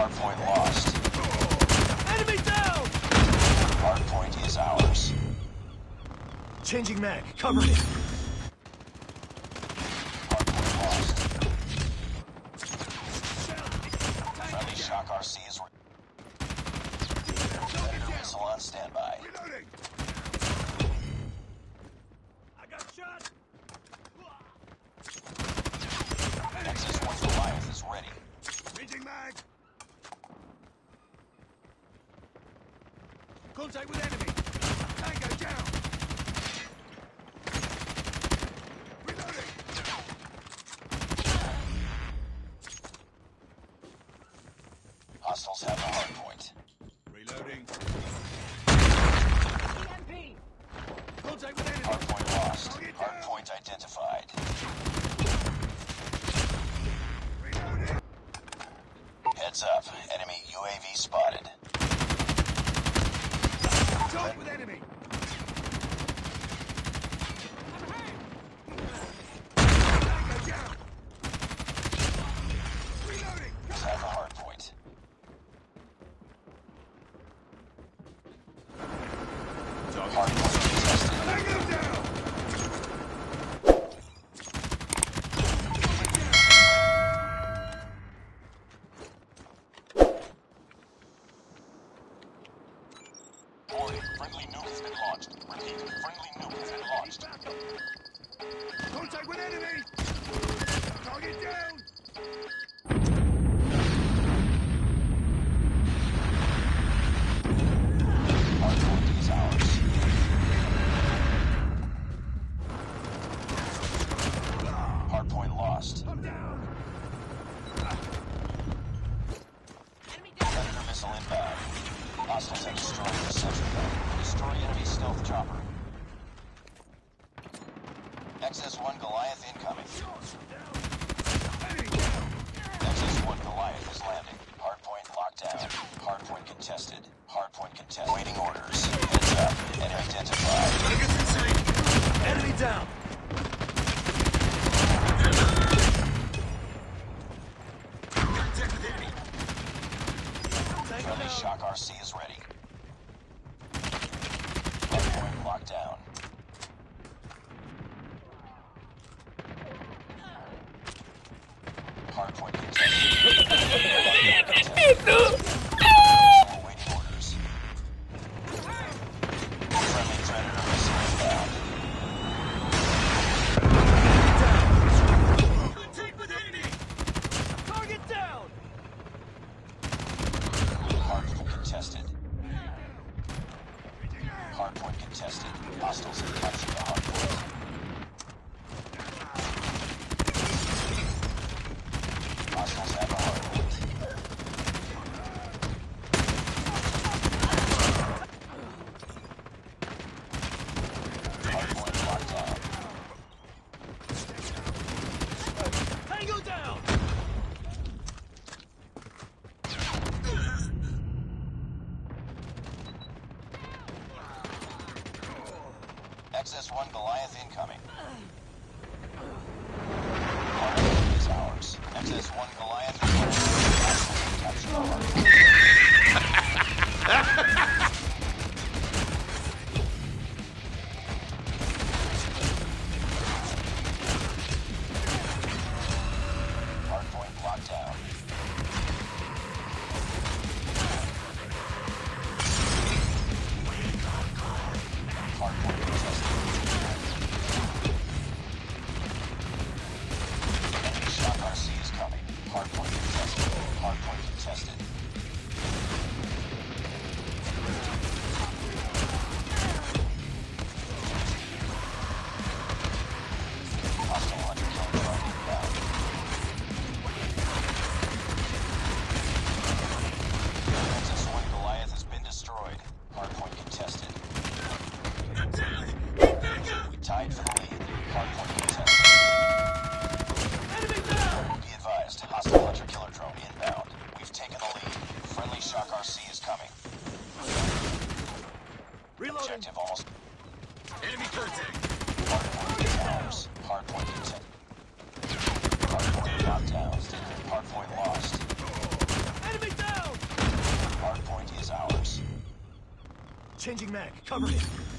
Hardpoint lost. Enemy down! Hardpoint is ours. Changing mag. Cover me. Hardpoint lost. Friendly Shock RC is Predator missile on standby. Reloading! I got shot! Nexus 1 Goliath is ready. Changing mag! Contact with enemy! Tango down! Reloading! Hostiles have the hardpoint. Reloading! EMP! Contact with enemy! Hardpoint lost. Hardpoint identified. Reloading! Heads up. Enemy UAV spotted. Contact with enemy! Tango down! Reloading! Have the hardpoint. Hardpoint contested. Tango down! Warning, friendly nuke has been launched. Repeat, friendly nuke has been launched. Contact with enemy! Target down! Hardpoint is ours. Hardpoint lost. I'm down! Predator missile inbound. Hostiles have destroyed the sentry gun. Destroy enemy stealth chopper. XS-1 Goliath incoming. Enemy down! XS-1 Goliath is landing. Hardpoint locked down. Hardpoint contested. Hardpoint contested. Waiting orders. Heads up. Enemy identified. Target's in sight! Enemy down! Contact with enemy! Tango Friendly down! Shock RC is ready. Hardpoint locked down. Hardpoint contested. Waiting orders. Friendly Predator missile inbound. Contact with enemy! Target down! Hardpoint contested. Hardpoint contested. Hostiles have captured the hardpoint. Hostiles have the hardpoint. Hardpoint locked down. Tango down! XS-1 Goliath incoming. Hardpoint is ours. XS-1 Goliath is ready. Capture the hardpoint. Hardpoint locked down. Hardpoint contested. Enemy Shock RC is coming. Hardpoint contested. Hardpoint contested. Hostile hunter killer drone inbound. XS-1 Goliath has been destroyed. Hardpoint contested. We tied for the lead. Hardpoint contested. Enemy down! Be advised, hostile hunter killer drone inbound. We've taken the lead. Friendly Shock RC is coming. Reloading! Objective almost. Enemy contact! Hardpoint is ours. Hardpoint contested. Hardpoint locked down. Hardpoint lost. Enemy down! Changing mag. Cover me.